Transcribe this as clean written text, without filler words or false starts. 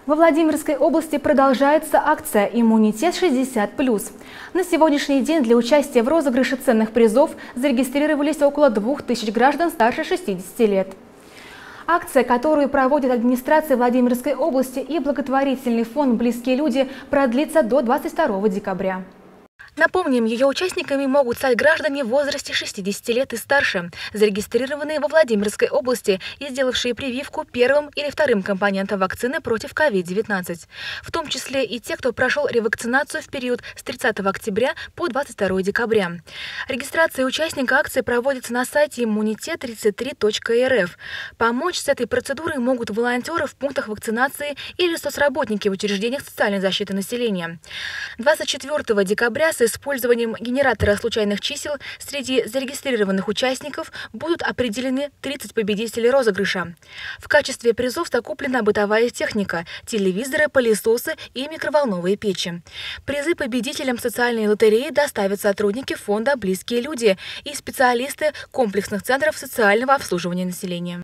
Во Владимирской области продолжается акция «Иммунитет 60+». На сегодняшний день для участия в розыгрыше ценных призов зарегистрировались около 2000 граждан старше 60 лет. Акция, которую проводит администрация Владимирской области и благотворительный фонд «Близкие люди», продлится до 22 декабря. Напомним, ее участниками могут стать граждане в возрасте 60 лет и старше, зарегистрированные во Владимирской области и сделавшие прививку первым или вторым компонентом вакцины против COVID-19. В том числе и те, кто прошел ревакцинацию в период с 30 октября по 22 декабря. Регистрация участника акции проводится на сайте immunitet33.rf. Помочь с этой процедурой могут волонтеры в пунктах вакцинации или соцработники в учреждениях социальной защиты населения. 24 декабря с использованием генератора случайных чисел среди зарегистрированных участников будут определены 30 победителей розыгрыша. В качестве призов закуплена бытовая техника, телевизоры, пылесосы и микроволновые печи. Призы победителям социальной лотереи доставят сотрудники фонда «Близкие люди» и специалисты комплексных центров социального обслуживания населения.